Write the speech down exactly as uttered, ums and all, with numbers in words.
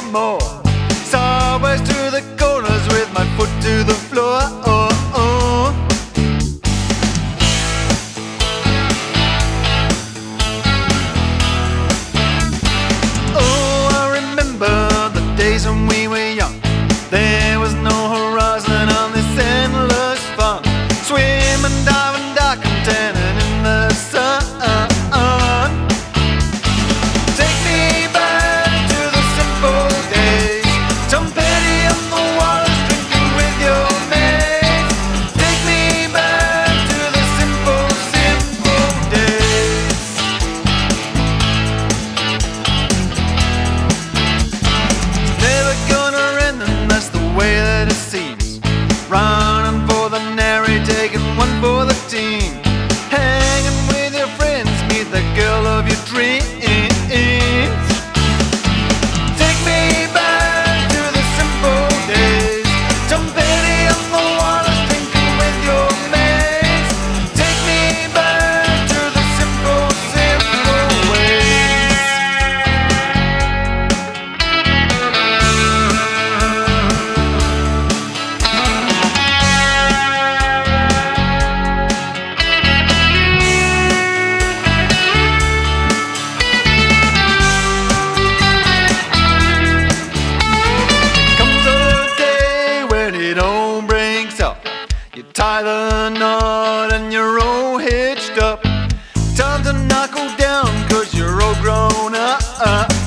more. Sideways to the corners with my foot to the floor. Oh, oh. Oh, I remember the days when we were young. There was no horizon on this endless fun. Swimming, diving, dark and tanning in the sun. Take me back to the simple days. Tom Petty on the waters, drinking with your mates. Take me back to the simple, simple days. It's never gonna end, and that's the way that it seems. Running for the nary, taking one for the team. Hanging with your friends, meet the girl of your dreams. Take me back to the simple days. Tom Petty on the waters, drinking with your mates. Take me back to the simple, simple ways. It all breaks up. You tie the knot and you're all hitched up. Time to knuckle down, cause you're all grown up.